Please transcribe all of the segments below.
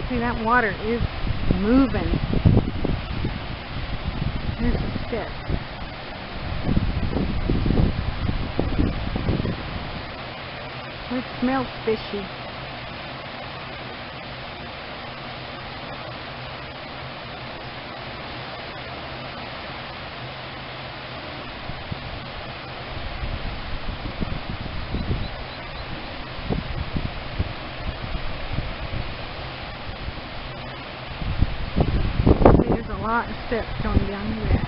See, that water is moving. There's the steps. It smells fishy. There's a lot of steps going down here.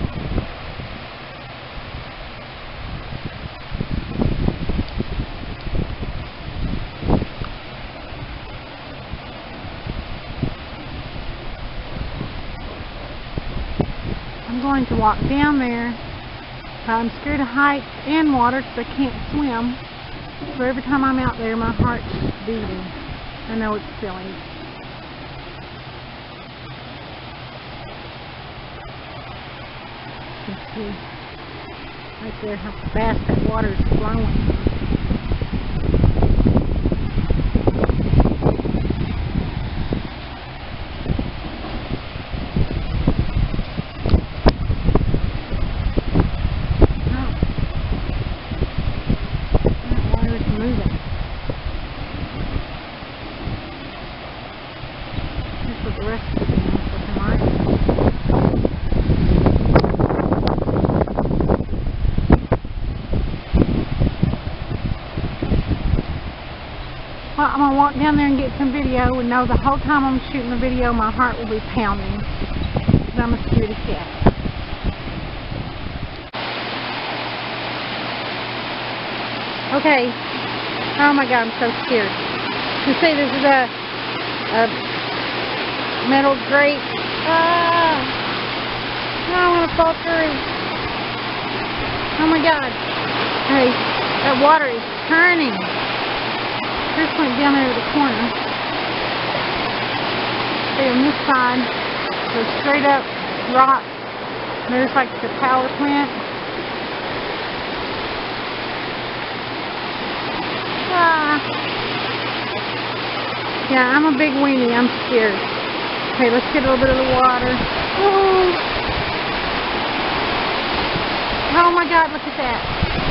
I'm going to walk down there. I'm scared of heights and water because I can't swim. So every time I'm out there, my heart's beating. I know it's silly. You can see right there how fast that water is flowing. The rest of the looking like. Well, I'm going to walk down there and get some video and know the whole time I'm shooting the video my heart will be pounding because I'm a scaredy cat. Okay. Oh my God, I'm so scared. You see this is a metal grate. Ah! No, I'm going to fall through. Oh my God. Hey, that water is turning. Just went down there to the corner. See, on this side, goes straight up rock. There's like the power plant. Ah. Yeah, I'm a big weenie. I'm scared. Okay, let's get a little bit of the water. Oh, oh my God, look at that.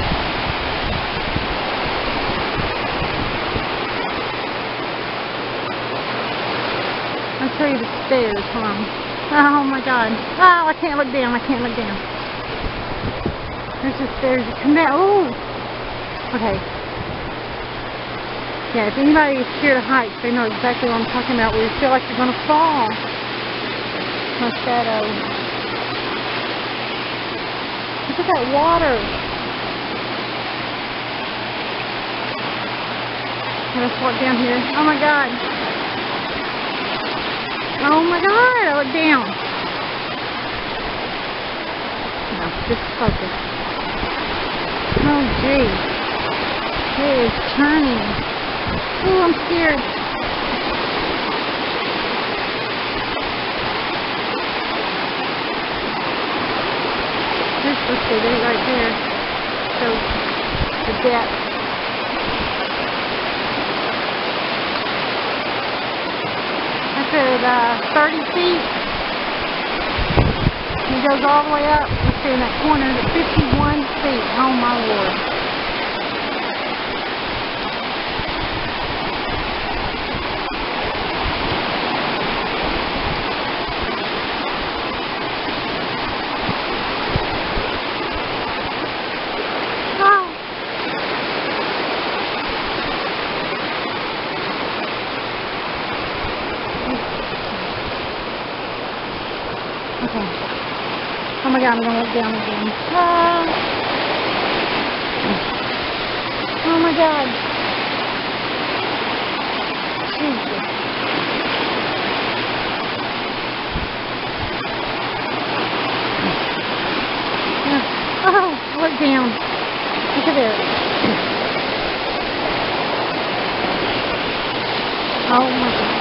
I'll show you the stairs. Hold on. Oh my God. Oh, I can't look down. I can't look down. There's the stairs that come down. Oh. Okay. Yeah, if anybody is scared of heights, they know exactly what I'm talking about, where you feel like you're going to fall. My shadow. Look at that water. Let's walk down here. Oh my God. Oh my God, I look down. No, just focus. Oh gee. It is turning. Oh, I'm scared. Let's see, they're right there. So, the depth. That's at 30 feet. It goes all the way up. Let's see, in that corner, at 51 feet. Oh my Lord. Okay. Oh my God, I'm going to look down again. Oh, oh my God. Jesus. Oh, look down. Look at that. Oh my God.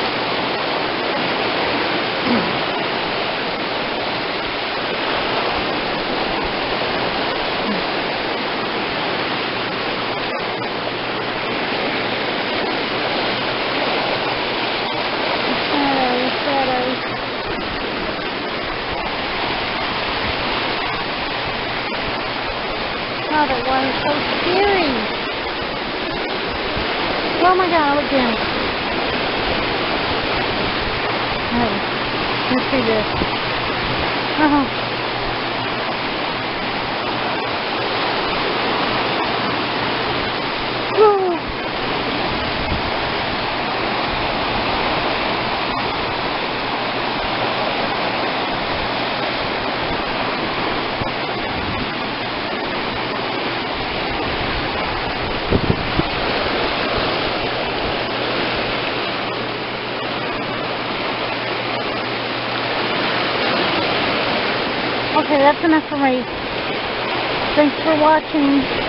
Oh, that water's so scary. Oh my God, look down. Alright, let's see this. Oh. Whoa. Okay, that's enough for me. Thanks for watching.